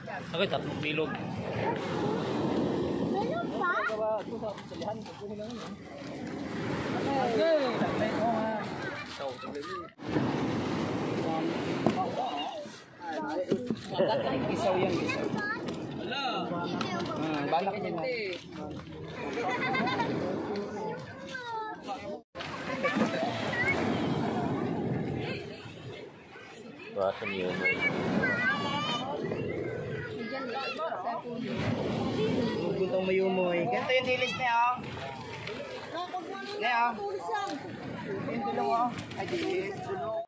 Ako tatlong bilog. Meron pa? Isaw yan. Balak niya na. Bakit yun? Guguntong mayumoy. Ganito yung dilis niya, oh. Niya, oh. Ganito lang, oh. Ay, dilis.